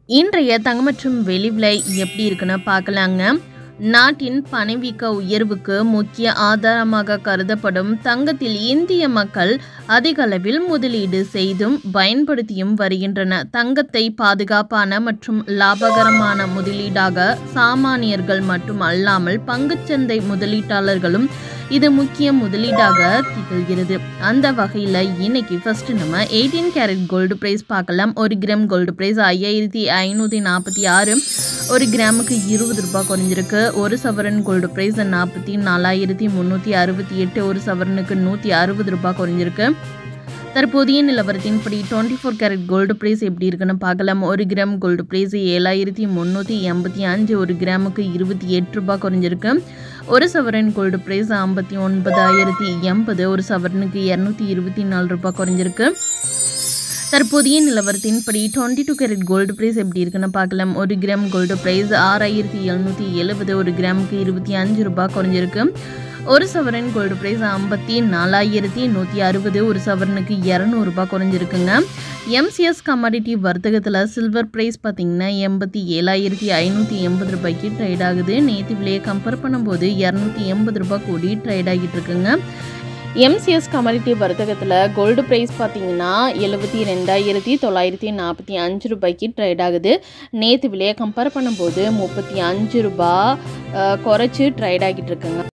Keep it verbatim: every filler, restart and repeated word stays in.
இன்றைய தங்கம் மற்றும் வெள்ளி விலை எப்படி இருக்குன்னு பார்க்கலாங்க. நாட்டின் பணவீக்க உயர்வுக்கு முக்கிய ஆதாரமாக கருதப்படும் தங்கத்தில் இந்திய மக்கள் அதிக அளவில் முதலீடு செய்தும் பயன்படுத்தியும் வருகின்றனர். தங்கத்தை பாதுகாப்பான மற்றும் லாபகரமான முதலீடாக சாமானியர்கள் மட்டும் அல்லாமல் பங்குச்சந்தை முதலீட்டாளர்களும் இது முக்கிய முதலீடாக திகழ்கிறது. அந்த வகையில் இன்னைக்கு ஃபர்ஸ்ட் நம்ம எயிட்டீன் கேரட் கோல்டு பிரைஸ் பார்க்கலாம். ஒரு கிராம் கோல்டு பிரைஸ் ஐயாயிரத்தி ஐநூற்றி நாற்பத்தி ஆறு, ஒரு கிராமுக்கு இருபது ரூபாய் குறைஞ்சிருக்கு. ஒரு சவரன் கோல்டு பிரைஸ் நாற்பத்தி நாலாயிரத்தி முந்நூற்றி அறுபத்தி எட்டு, ஒரு சவரனுக்கு நூற்றி அறுபது ரூபாய் குறைஞ்சிருக்கு. தற்போதைய நிலவரத்தின்படி twenty four carat gold price எப்படி இருக்குன்னு பார்க்கலாம். ஒரு கிராம் கோல்டு பிரைஸ் ஏழாயிரத்தி முந்நூற்றி எண்பத்தி அஞ்சு, ஒரு கிராமுக்கு இருபத்தி எட்டு ரூபாய் குறைஞ்சிருக்கு. ஒரு சவரன் கோல்டு பிரைஸ் ஐம்பத்தி ஒன்பதாயிரத்தி எண்பது, ஒரு சவரனுக்கு இரநூத்தி இருபத்தி நாலு ரூபாய் குறைஞ்சிருக்கு. தற்போதைய நிலவரத்தின்படி twenty two carat gold price எப்படி இருக்குன்னு பார்க்கலாம். ஒரு கிராம் கோல்டு பிரைஸ் ஆறாயிரத்தி எழுநூற்றி எழுபது, ஒரு கிராமுக்கு இருபத்தி அஞ்சு ரூபாய் குறைஞ்சிருக்கு. ஒரு சவரன் கோல்டு பிரைஸ் ஐம்பத்தி நாலாயிரத்தி நூற்றி அறுபது, ஒரு சவரனுக்கு இரநூறு ரூபாய் குறைஞ்சிருக்குங்க. எம்சிஎஸ் கமாடிட்டி வர்த்தகத்தில் சில்வர் பிரைஸ் பார்த்தீங்கன்னா எண்பத்தி ஏழாயிரத்தி ஐநூற்றி எண்பது ரூபாய்க்கு ட்ரேட் ஆகுது. நேற்று விலையை கம்பேர் பண்ணும்போது இரநூத்தி எண்பது ரூபாய் கூடி ட்ரேட் ஆகிட்டு இருக்குங்க. எம்சிஎஸ் கமாடிட்டி வர்த்தகத்தில் கோல்டு ப்ரைஸ் பார்த்தீங்கன்னா எழுபத்தி ரெண்டாயிரத்தி தொள்ளாயிரத்தி நாற்பத்தி அஞ்சு ரூபாய்க்கு ட்ரேட் ஆகுது. நேற்று விலையை கம்பேர் பண்ணும்போது முப்பத்தி அஞ்சு ரூபாய் குறைச்சி ட்ரேட் ஆகிட்டு இருக்குங்க.